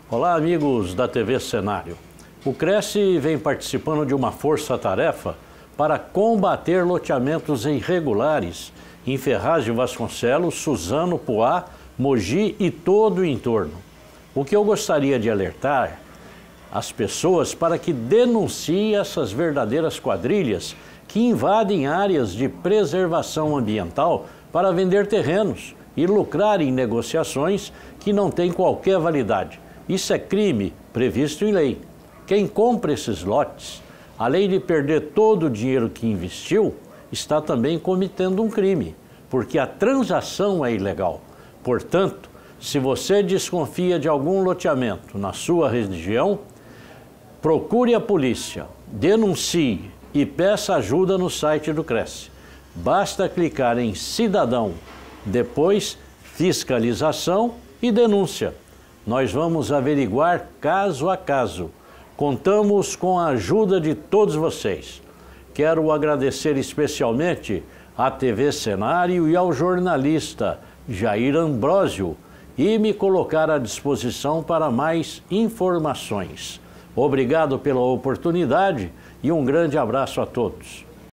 Olá, amigos da TV Cenário. O Cresce vem participando de uma força-tarefa para combater loteamentos irregulares em Ferraz de Vasconcelos, Suzano, Poá, Mogi e todo o entorno. O que eu gostaria de alertar as pessoas para que denunciem essas verdadeiras quadrilhas que invadem áreas de preservação ambiental para vender terrenos e lucrar em negociações que não têm qualquer validade. Isso é crime previsto em lei. Quem compra esses lotes, além de perder todo o dinheiro que investiu, está também cometendo um crime, porque a transação é ilegal. Portanto, se você desconfia de algum loteamento na sua região, procure a polícia, denuncie e peça ajuda no site do Cresce. Basta clicar em Cidadão, depois Fiscalização e Denúncia. Nós vamos averiguar caso a caso. Contamos com a ajuda de todos vocês. Quero agradecer especialmente à TV Cenário e ao jornalista Jair Ambrósio e me colocar à disposição para mais informações. Obrigado pela oportunidade e um grande abraço a todos.